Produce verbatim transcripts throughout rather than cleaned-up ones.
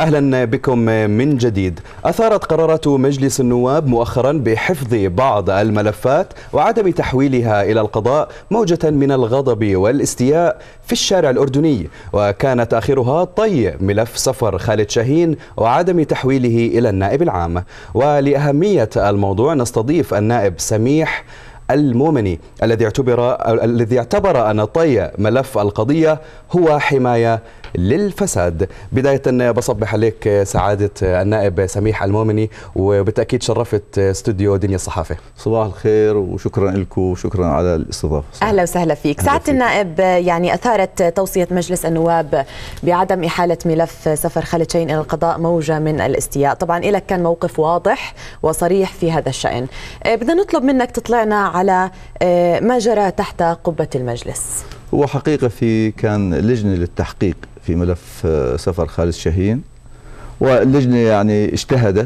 أهلا بكم من جديد. أثارت قرارات مجلس النواب مؤخرا بحفظ بعض الملفات وعدم تحويلها إلى القضاء موجة من الغضب والاستياء في الشارع الأردني، وكان تأخيرها طي ملف سفر خالد شاهين وعدم تحويله إلى النائب العام. ولأهمية الموضوع نستضيف النائب سميح المومني الذي اعتبر الذي اعتبر أن طي ملف القضية هو حماية للفساد. بداية بصبح عليك سعادة النائب سميح المومني، وبالتأكيد شرفت استوديو دنيا الصحافة. صباح الخير وشكرا لكم وشكرا على الاستضافة. أهلا وسهلا فيك. سعادة النائب، يعني أثارت توصية مجلس النواب بعدم إحالة ملف سفر خالد شاهين إلى القضاء موجة من الاستياء. طبعا لك كان موقف واضح وصريح في هذا الشأن. بدنا نطلب منك تطلعنا على ما جرى تحت قبة المجلس. هو حقيقة في كان لجنة للتحقيق في ملف سفر خالد شاهين، واللجنة يعني اجتهدت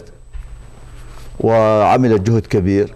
وعملت جهد كبير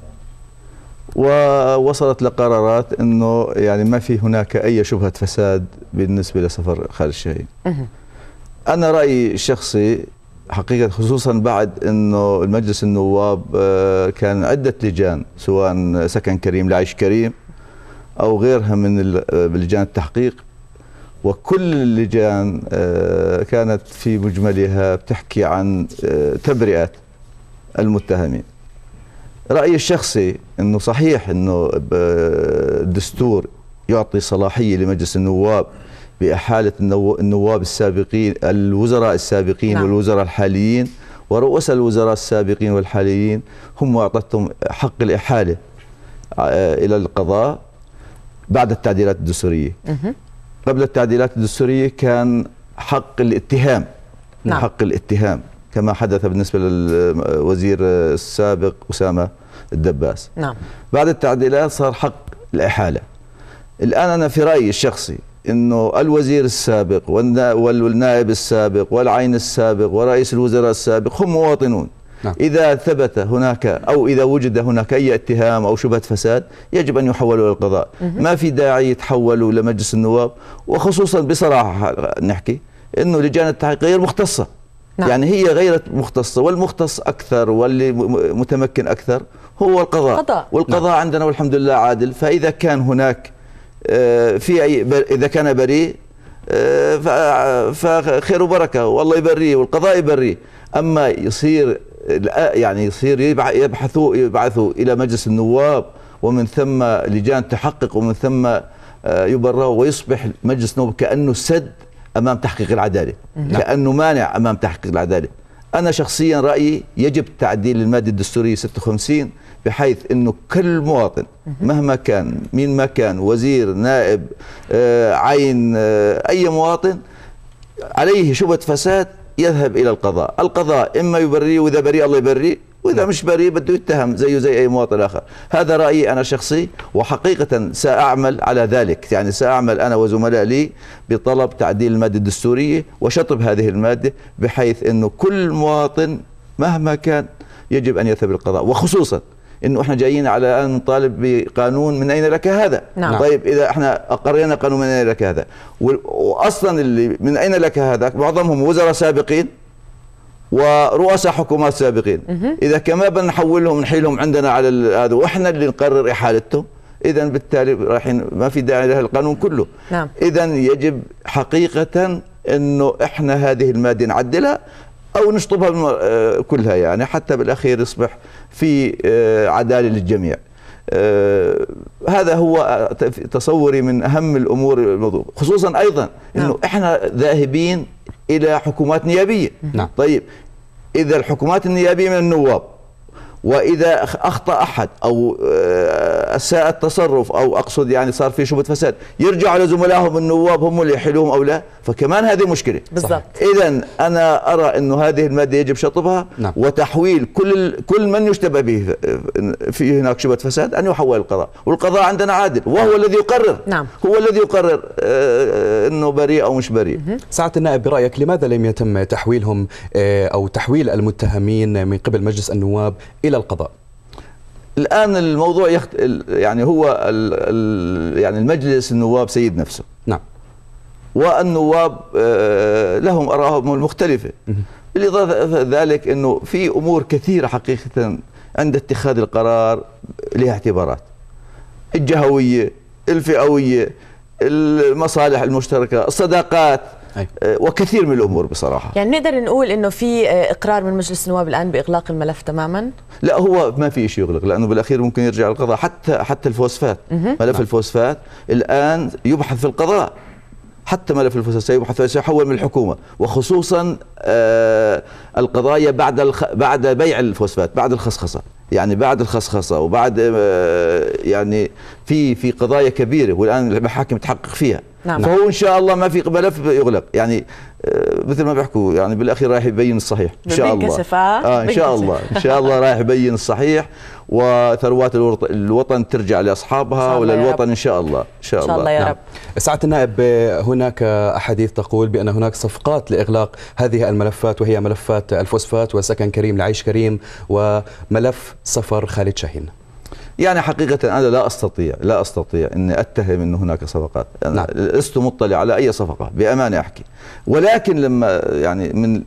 ووصلت لقرارات انه يعني ما في هناك اي شبهة فساد بالنسبة لسفر خالد شاهين. انا رأيي الشخصي حقيقة، خصوصا بعد انه المجلس النواب كان عدة لجان سواء سكن كريم لعيش كريم او غيرها من لجان التحقيق، وكل اللجان كانت في مجملها بتحكي عن تبرئة المتهمين. رأيي الشخصي انه صحيح انه الدستور يعطي صلاحية لمجلس النواب بإحالة النواب السابقين الوزراء السابقين نعم. والوزراء الحاليين، ورؤساء الوزراء السابقين والحاليين هم أعطتهم حق الإحالة إلى القضاء بعد التعديلات الدستورية. قبل التعديلات الدستورية كان حق الاتهام نعم. حق الاتهام كما حدث بالنسبة للوزير السابق أسامة الدباس نعم. بعد التعديلات صار حق الإحالة. الآن أنا في رأيي الشخصي إنه الوزير السابق والنائب السابق والعين السابق ورئيس الوزراء السابق هم مواطنون نعم. إذا ثبت هناك أو إذا وجد هناك أي اتهام أو شبهة فساد يجب أن يحولوا إلى القضاء. ما في داعي يتحولوا لمجلس النواب، وخصوصا بصراحة نحكي إنه لجان التحقيق غير مختصة نعم. يعني هي غير مختصة، والمختص أكثر واللي متمكن أكثر هو القضاء قضاء. والقضاء نعم. عندنا والحمد لله عادل. فإذا كان هناك في أي إذا كان بريء فخير وبركة والله يبريه والقضاء يبريه. أما يصير يعني يصير يبحثوا يبعثوا إلى مجلس النواب ومن ثم لجان تحقق ومن ثم يبرروا، ويصبح مجلس النواب كأنه سد أمام تحقيق العدالة نعم. كأنه مانع أمام تحقيق العدالة. أنا شخصيا رأيي يجب تعديل المادة الدستورية ستة وخمسين بحيث أنه كل مواطن مهما كان مين ما كان وزير نائب آه عين آه أي مواطن عليه شبهة فساد يذهب إلى القضاء. القضاء إما يبريه، وإذا بريء الله يبريه، وإذا مش بريء بده يتهم زيه زي أي مواطن آخر. هذا رأيي أنا شخصي، وحقيقة سأعمل على ذلك. يعني سأعمل أنا وزملاء لي بطلب تعديل المادة الدستورية وشطب هذه المادة بحيث أنه كل مواطن مهما كان يجب أن يذهب للقضاء. وخصوصا انه احنا جايين على ان نطالب بقانون من اين لك هذا نعم. طيب اذا احنا اقرينا قانون من اين لك هذا، واصلا اللي من اين لك هذا معظمهم وزراء سابقين ورؤساء حكومات سابقين. مه. اذا كمان بدنا نحولهم نحيلهم عندنا على هذا واحنا اللي نقرر احالتهم، اذا بالتالي رايحين ما في داعي للقانون كله نعم. اذا يجب حقيقه انه احنا هذه الماده نعدلها أو نشطبها كلها، يعني حتى بالأخير يصبح في عدالة للجميع. هذا هو تصوري من أهم الأمور الموضوع، خصوصا أيضا أنه إحنا ذاهبين إلى حكومات نيابية. نعم. طيب إذا الحكومات النيابية من النواب، وإذا أخطأ أحد أو أساء التصرف أو أقصد يعني صار في شبهة فساد يرجع على زملائهم النواب هم اللي يحلوهم أو لا، فكمان هذه مشكلة بالضبط. إذا أنا أرى أنه هذه المادة يجب شطبها نعم. وتحويل كل كل من يشتبه به في هناك شبهة فساد أن يحول القضاء، والقضاء عندنا عادل وهو الذي يقرر نعم. هو الذي يقرر أنه بريء أو مش بريء. سعادة النائب، برأيك لماذا لم يتم تحويلهم أو تحويل المتهمين من قبل مجلس النواب إلى القضاء؟ الآن الموضوع يخت... يعني هو ال... ال... يعني المجلس النواب سيد نفسه. نعم. والنواب لهم آرائهم المختلفة. بالإضافة ذلك أنه في أمور كثيرة حقيقة عند اتخاذ القرار لها اعتبارات، الجهوية، الفئوية، المصالح المشتركة، الصداقات، أي. وكثير من الأمور بصراحة. يعني نقدر نقول أنه في إقرار من مجلس النواب الآن بإغلاق الملف تماما؟ لا، هو ما في شيء يغلق، لأنه بالأخير ممكن يرجع القضاء. حتى حتى الفوسفات، ملف الفوسفات الآن يبحث في القضاء، حتى ملف الفوسفات سيبحث سيحول من الحكومة، وخصوصا آه القضايا بعد الخ... بعد بيع الفوسفات، بعد الخصخصة، يعني بعد الخصخصة وبعد آه يعني في في قضايا كبيرة والآن المحاكم تحقق فيها. نعم. فهو إن شاء الله ما في ملف يغلق، يعني آه مثل ما بيحكوا يعني بالأخير رايح يبين الصحيح إن شاء الله. آه إن شاء الله إن شاء الله رايح يبين الصحيح، وثروات الوطن ترجع لأصحابها وللوطن إن شاء الله. إن شاء الله, الله يا رب. سعادة النائب، هناك أحاديث تقول بأن هناك صفقات لإغلاق هذه الملفات، وهي ملفات الفوسفات وسكن كريم لعيش كريم وملف سفر خالد شاهين. يعني حقيقة أنا لا أستطيع لا أستطيع أني أتهم أن هناك صفقات. أنا نعم. لست مطلع على أي صفقة بأمانة أحكي، ولكن لما يعني من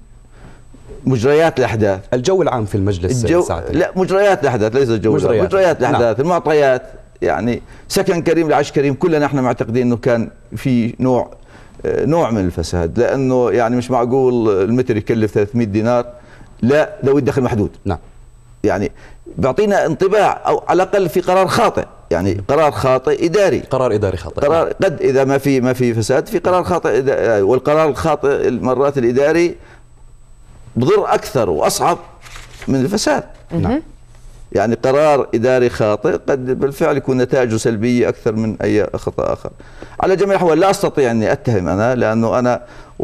مجريات الأحداث، الجو العام في المجلس الجو لا مجريات الأحداث ليس الجو مجريات, مجريات الأحداث. نعم. المعطيات، يعني سكن كريم لعيش كريم كلنا احنا معتقدين أنه كان في نوع نوع من الفساد، لأنه يعني مش معقول المتر يكلف ثلاثمئة دينار لا ذوي الدخل محدود. نعم. يعني بيعطينا انطباع، او على الاقل في قرار خاطئ، يعني قرار خاطئ اداري، قرار اداري خاطئ، قرار قد اذا ما في ما في فساد في قرار خاطئ، والقرار الخاطئ المرات الاداري بضر اكثر واصعب من الفساد. نعم. يعني قرار اداري خاطئ قد بالفعل يكون نتائجه سلبيه اكثر من اي خطا اخر. على جميع الاحوال لا استطيع اني اتهم انا، لانه انا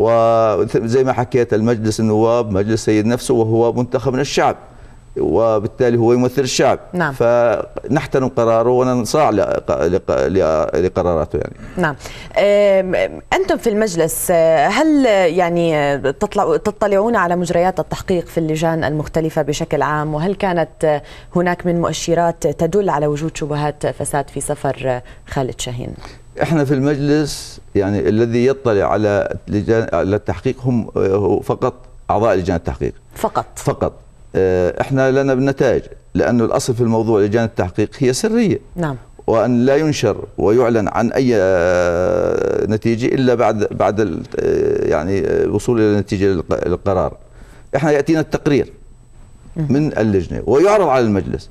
وزي ما حكيت المجلس النواب مجلس سيد نفسه، وهو منتخب من الشعب، وبالتالي هو يمثل الشعب. نعم. فنحترم قراره وننصاع لقراراته يعني. نعم. أنتم في المجلس هل يعني تطلعون على مجريات التحقيق في اللجان المختلفة بشكل عام، وهل كانت هناك من مؤشرات تدل على وجود شبهات فساد في سفر خالد شاهين؟ احنا في المجلس يعني الذي يطلع على لجان على التحقيق هم فقط أعضاء لجان التحقيق. فقط فقط. احنا لنا بالنتائج، لانه الاصل في الموضوع لجان التحقيق هي سريه. نعم. وان لا ينشر ويعلن عن اي نتيجه الا بعد بعد يعني وصول الى نتيجه القرار. احنا ياتينا التقرير من اللجنه ويعرض على المجلس.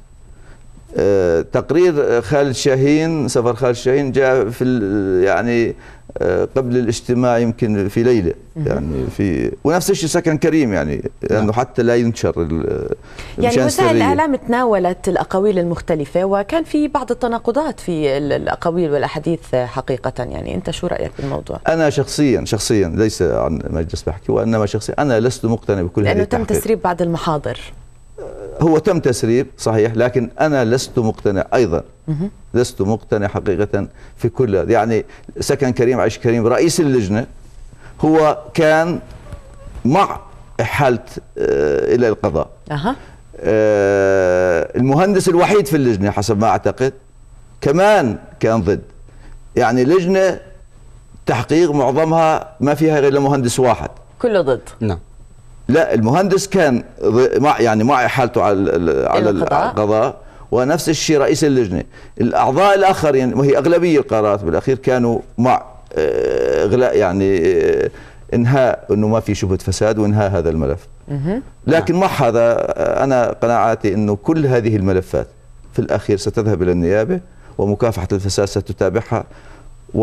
تقرير خالد شاهين، سفر خالد شاهين جاء في يعني قبل الاجتماع يمكن في ليله، يعني في ونفس الشيء سكن كريم، يعني لانه حتى لا ينشر يعني وسائل الاعلام تناولت الاقاويل المختلفه، وكان في بعض التناقضات في الاقاويل والاحاديث حقيقه. يعني انت شو رايك بالموضوع؟ انا شخصيا شخصيا ليس عن مجلس بحكي، وانما شخصيا انا لست مقتنع بكل هذه التحقيق، لانه تم تسريب بعض المحاضر. هو تم تسريب صحيح، لكن أنا لست مقتنع أيضا، لست مقتنع حقيقة في كل هذا. يعني سكن كريم عيش كريم رئيس اللجنة هو كان مع إحالة آه إلى القضاء. أه. آه المهندس الوحيد في اللجنة حسب ما أعتقد كمان كان ضد. يعني لجنة تحقيق معظمها ما فيها غير مهندس واحد، كله ضد. نعم. لا، المهندس كان مع يعني مع حالته على على القضاء، ونفس الشيء رئيس اللجنه. الاعضاء الاخرين وهي اغلبيه القرارات بالاخير كانوا مع اغلاء يعني انهاء انه ما في شبهه فساد وانهاء هذا الملف. لكن مع هذا انا قناعاتي انه كل هذه الملفات في الاخير ستذهب الى النيابه، ومكافحه الفساد ستتابعها، و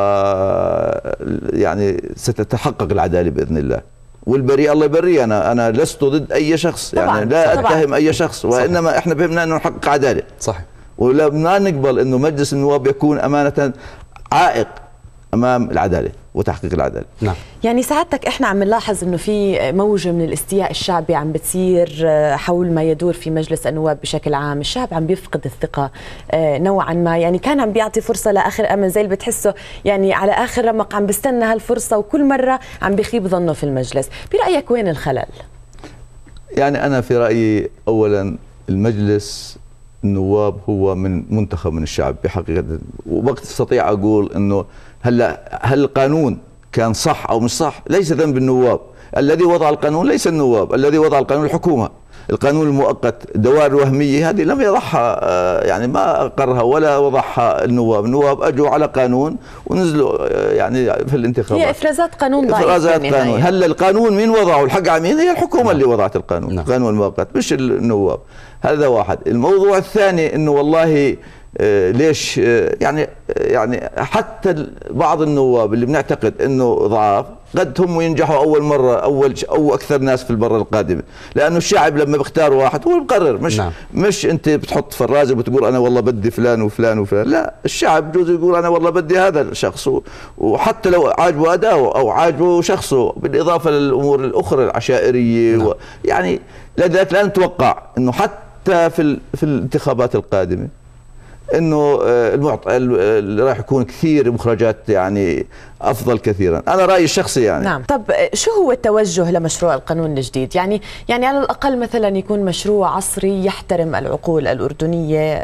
يعني ستتحقق العداله باذن الله. والبريء الله يبريه. انا انا لست ضد اي شخص، طبعاً يعني لا طبعاً اتهم اي شخص، وانما صحيح. احنا بهمنا انه نحقق عداله. صحيح. ولا نقبل انه مجلس النواب يكون امانه عائق امام العداله وتحقيق العداله. نعم. يعني سعادتك احنا عم نلاحظ انه في موجه من الاستياء الشعبي عم بتصير حول ما يدور في مجلس النواب بشكل عام، الشعب عم بيفقد الثقه نوعا ما، يعني كان عم بيعطي فرصه لاخر امل زي اللي بتحسه يعني على اخر رمق عم بيستنى هالفرصه، وكل مره عم بيخيب ظنه في المجلس. برايك وين الخلل؟ يعني انا في رايي اولا المجلس النواب هو من منتخب من الشعب بحقيقه، ووقت استطيع اقول انه هلا هل القانون كان صح أو مش صح ليس ذنب النواب. الذي وضع القانون ليس النواب، الذي وضع القانون الحكومة. القانون المؤقت دوائر وهمية هذه لم يضعها، يعني ما أقرها ولا وضعها النواب. النواب أجوا على قانون ونزلوا يعني في الانتخابات. هي إفرازات قانون ضعيف. إفرازات قانون. هلا القانون مين وضعه؟ الحق على مين؟ هي الحكومة. نعم. اللي وضعت القانون. نعم. القانون المؤقت مش النواب. هذا واحد. الموضوع الثاني إنه والله آه ليش آه يعني يعني حتى بعض النواب اللي بنعتقد انه ضعاف قد هم ينجحوا اول مره اول او اكثر ناس في المره القادمه، لانه الشعب لما بيختار واحد هو بقرر. مش نعم. مش انت بتحط فرازه وبتقول انا والله بدي فلان وفلان وفلان، لا، الشعب بجوز يقول انا والله بدي هذا الشخص، وحتى لو عاجبه اداؤه او عاجبه شخصه، بالاضافه للامور الاخرى العشائريه. نعم. و يعني لذلك لا نتوقع انه حتى في في الانتخابات القادمه انه المعطى اللي راح يكون كثير مخرجات يعني افضل كثيرا. انا رايي الشخصي يعني. نعم. طب شو هو التوجه لمشروع القانون الجديد؟ يعني يعني على الاقل مثلا يكون مشروع عصري يحترم العقول الاردنيه،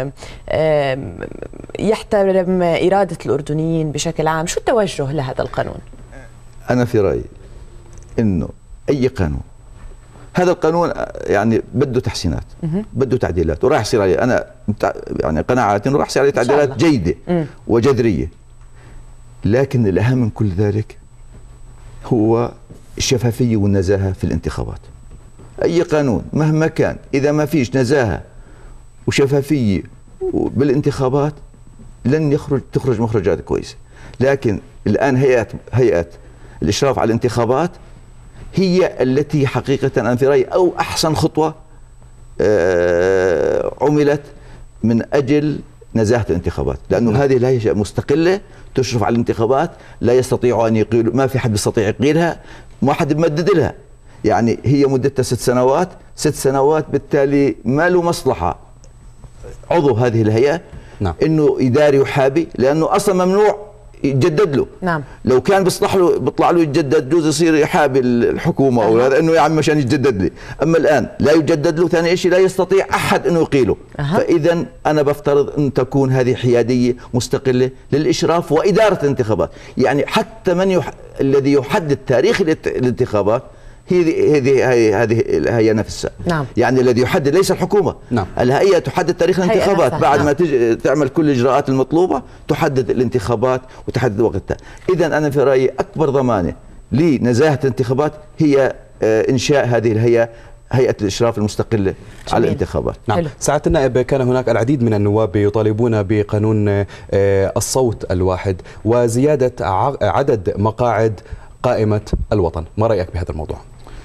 يحترم اراده الاردنيين بشكل عام. شو التوجه لهذا القانون؟ انا في رايي انه اي قانون، هذا القانون يعني بده تحسينات، بده تعديلات، وراح يصير عليه، انا يعني قناعاتي انه راح يصير عليه تعديلات جيده مم. وجذريه. لكن الاهم من كل ذلك هو الشفافيه والنزاهه في الانتخابات. اي قانون مهما كان اذا ما فيش نزاهه وشفافيه بالانتخابات لن يخرج تخرج مخرجات كويسه. لكن الان هيئه هيئه الاشراف على الانتخابات هي التي حقيقة أنا في رأيي أو أحسن خطوة عملت من أجل نزاهة الانتخابات، لأنه هذه الهيئة مستقلة تشرف على الانتخابات، لا يستطيع أن يقيل، ما في حد يستطيع يقيلها، ما حد يمدد لها. يعني هي مدتها ست سنوات، ست سنوات بالتالي ما له مصلحة عضو هذه الهيئة نعم. إنه إداري وحابي، لأنه أصلا ممنوع يتجدد له. نعم. لو كان بيصلح له بيطلع له يتجدد جوز يصير يحابي الحكومه او هذا انه يا عم مشان يتجدد لي، اما الان لا يجدد له. ثاني شيء لا يستطيع احد انه يقيله. أه. فاذا انا بفترض ان تكون هذه حياديه مستقله للاشراف واداره الانتخابات. يعني حتى من يح... الذي يحدد تاريخ الانتخابات هي هذه هذه الهيئه نفسها. نعم. يعني الذي يحدد ليس الحكومه. نعم. الهيئه تحدد تاريخ الانتخابات بعد نعم. ما تج... تعمل كل الاجراءات المطلوبه، تحدد الانتخابات وتحدد وقتها. اذا انا في رايي اكبر ضمانه لنزاهه الانتخابات هي انشاء هذه الهيئه، هيئه الاشراف المستقله جميل. على الانتخابات. نعم. سعاده النائب، كان هناك العديد من النواب يطالبون بقانون الصوت الواحد وزياده عدد مقاعد قائمه الوطن، ما رايك بهذا الموضوع؟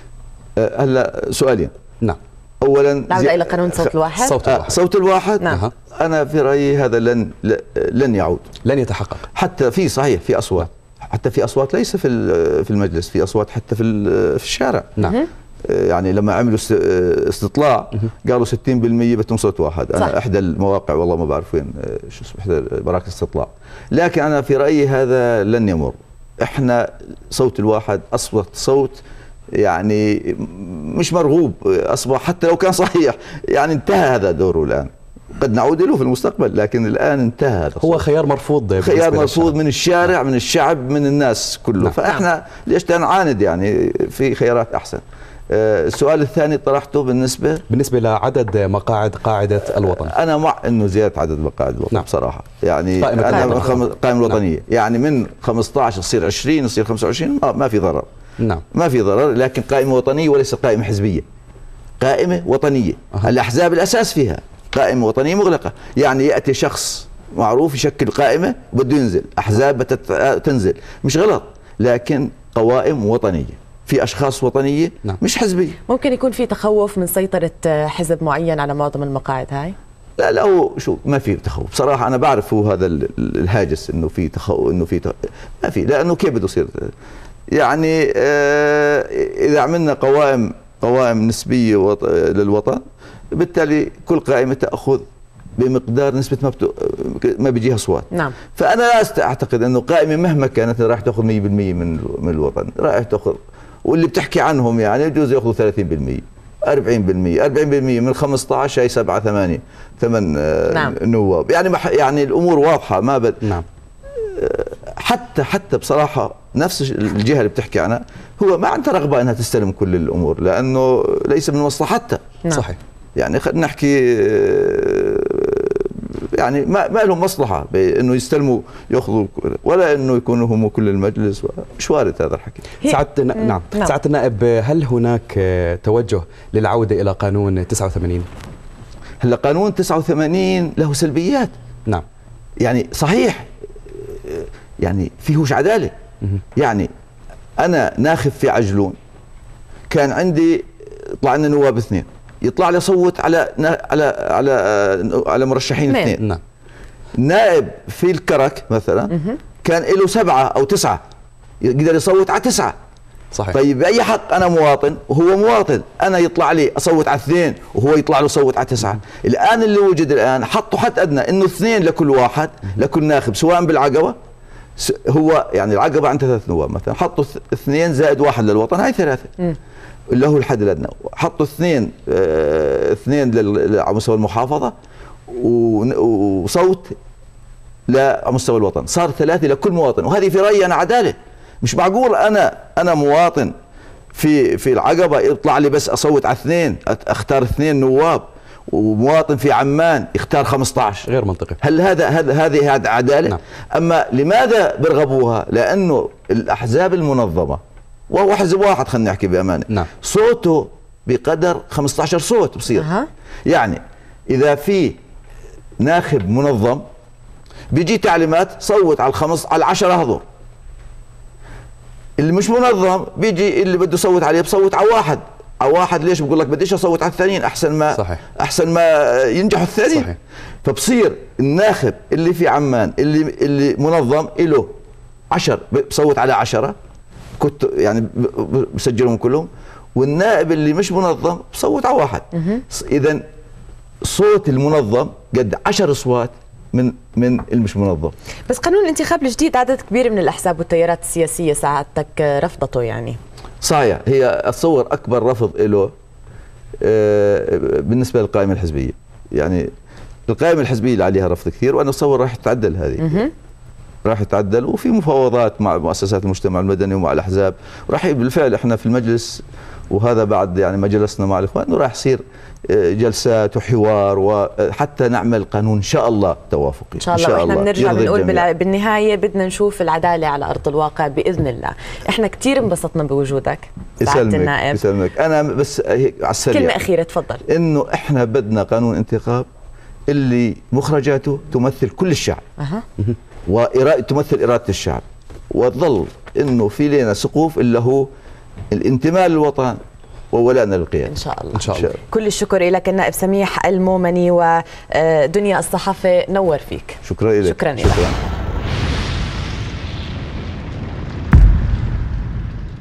هلا سؤالين. نعم. اولا نعود الى قانون صوت الواحد. صوت الواحد, صوت الواحد. نعم. انا في رايي هذا لن لن يعود، لن يتحقق. حتى في صحيح في اصوات، حتى في اصوات ليس في في المجلس، في اصوات حتى في في الشارع. نعم. يعني لما عملوا استطلاع قالوا ستين بالمئة بدهم صوت واحد. انا صح. احدى المواقع والله ما بعرف وين شو اسمه، احدى مراكز الاستطلاع. لكن انا في رايي هذا لن يمر. احنا صوت الواحد اصبح صوت يعني مش مرغوب، اصبح حتى لو كان صحيح يعني انتهى هذا دوره الان. قد نعود له في المستقبل، لكن الان انتهى هذا هو خيار مرفوض، خيار مرفوض من الشارع، من الشعب، من الناس كله. نعم. فاحنا ليش نعاند؟ يعني في خيارات احسن. السؤال الثاني طرحته بالنسبه بالنسبه لعدد مقاعد قاعده الوطن. انا مع انه زياده عدد مقاعد الوطن. نعم. بصراحه يعني قائمة انا القائمه الوطنيه. نعم. يعني من خمسة عشر يصير عشرين يصير خمسة وعشرين، ما, ما في ضرر. نعم. ما في ضرر، لكن قائمه وطنيه وليس قائمه حزبيه. قائمه وطنيه. أه. الاحزاب الاساس فيها قائمه وطنيه مغلقه. يعني ياتي شخص معروف يشكل قائمه وبده ينزل، احزاب تنزل، مش غلط، لكن قوائم وطنيه في اشخاص وطنيه. نعم. مش حزبيه. ممكن يكون في تخوف من سيطره حزب معين على معظم المقاعد هاي؟ لا لا، هو شو ما في تخوف بصراحه. انا بعرف هو هذا الهاجس انه في تخوف، انه في تخ... ما في، لانه كيف بده يصير يعني آه اذا عملنا قوائم قوائم نسبيه وط... للوطن، بالتالي كل قائمه تاخذ بمقدار نسبه ما بتو... ما بيجيها اصوات. نعم. فانا لا اعتقد انه قائمه مهما كانت راح تاخذ مئة بالمئة من من الوطن، راح تاخذ، واللي بتحكي عنهم يعني يجوز ياخذوا ثلاثين بالمئة أربعين بالمئة أربعين بالمئة من خمسة عشر هي سبعة ثمانية ثمان نعم. نواب. يعني يعني الامور واضحه. ما بد نعم. حتى حتى بصراحه نفس الجهه اللي بتحكي عنها هو ما عندها رغبه انها تستلم كل الامور، لانه ليس من مصلحتها. نعم. صحيح. يعني خلينا نحكي يعني ما ما لهم مصلحه بانه يستلموا ياخذوا ولا انه يكونوا هم كل المجلس، مش وارد هذا الحكي. سعادة نعم سعادة النائب، هل هناك توجه للعوده الى قانون تسعة وثمانين؟ هلا قانون تسعة وثمانين له سلبيات. نعم. يعني صحيح يعني فيهوش عداله. يعني انا ناخب في عجلون، كان عندي طلع لنا نواب اثنين، يطلع لي صوت على على على على مرشحين اثنين. نعم. نائب في الكرك مثلا كان له سبعه او تسعه، يقدر يصوت على تسعه. صحيح. طيب باي حق انا مواطن وهو مواطن انا يطلع لي اصوت على اثنين وهو يطلع له يصوت على تسعه؟ الان اللي وجد الان حطوا حد ادنى انه اثنين لكل واحد لكل ناخب، سواء بالعقبه هو يعني العقبه عندها ثلاث نواب مثلا، حطوا اثنين زائد واحد للوطن، هاي ثلاثه اللي هو الحد الادنى. حطوا اثنين اه اثنين على مستوى المحافظه وصوت على مستوى الوطن، صار ثلاثه لكل مواطن، وهذه في رايي انا عداله. مش معقول انا انا مواطن في في العقبه يطلع لي بس اصوت على اثنين، اختار اثنين نواب، ومواطن في عمان يختار خمسة عشر. غير منطقي. هل هذا هذا هذه عداله؟ نعم. اما لماذا برغبوها؟ لانه الاحزاب المنظمه وهو حزب واحد خلينا نحكي بامانه، نعم. صوته بقدر خمسة عشر صوت بصير. أه. يعني اذا في ناخب منظم بيجي تعليمات صوت على الخمس على العشرة هذول، اللي مش منظم بيجي اللي بده يصوت عليه بصوت على واحد على واحد. ليش؟ بقول لك بديش اصوت على الثانيين احسن ما صحيح. احسن ما ينجحوا الثانيين. صحيح. فبصير الناخب اللي في عمان اللي اللي منظم له عشر بصوت على عشرة، كنت يعني بسجلهم كلهم، والنائب اللي مش منظم بصوت على واحد. اذا صوت المنظم قد عشر اصوات من من المش منظم. بس قانون الانتخاب الجديد عدد كبير من الاحزاب والتيارات السياسيه ساعتك رفضته يعني. صحيح. هي اتصور اكبر رفض له بالنسبه للقائمه الحزبيه. يعني القائمه الحزبيه اللي عليها رفض كثير، وانا اتصور راح تتعدل هذه. راح يتعدل، وفي مفاوضات مع مؤسسات المجتمع المدني ومع الاحزاب، وراح بالفعل احنا في المجلس، وهذا بعد يعني ما جلسنا مع الاخوان، انه راح يصير جلسات وحوار وحتى نعمل قانون ان شاء الله توافقي. ان شاء الله. إن شاء واحنا بنرجع بنقول بالنهايه بدنا نشوف العداله على ارض الواقع باذن الله. احنا كثير انبسطنا بوجودك سعاده النائب. يسلمك. انا بس على السريع كلمه اخيره تفضل. انه احنا بدنا قانون انتخاب اللي مخرجاته تمثل كل الشعب. أه. وإرادة تمثل إرادة الشعب، وتظل إنه في لنا سقوف اللي هو الانتماء للوطن وولائنا للقيادة. إن شاء الله. إن شاء الله. كل الشكر لك النائب سميح المومني، ودنيا الصحافة نور فيك. شكرا لك. شكرا لك.